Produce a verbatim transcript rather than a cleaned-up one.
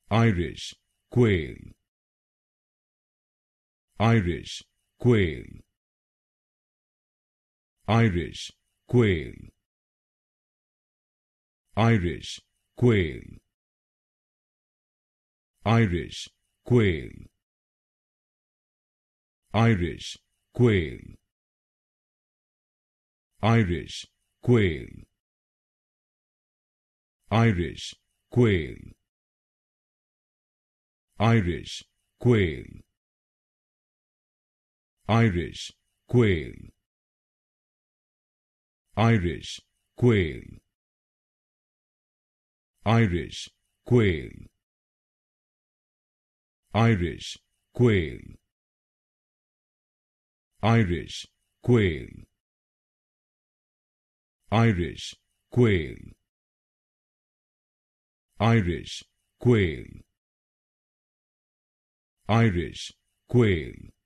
Irish quail, Irish quail, Irish quail, Irish quail, Irish quail, Irish quail, Irish quail, Irish quail, Irish quail, Irish quail, Irish quail, Irish quail, Irish quail, Irish quail, Irish quail, Irish quail, Irish quail,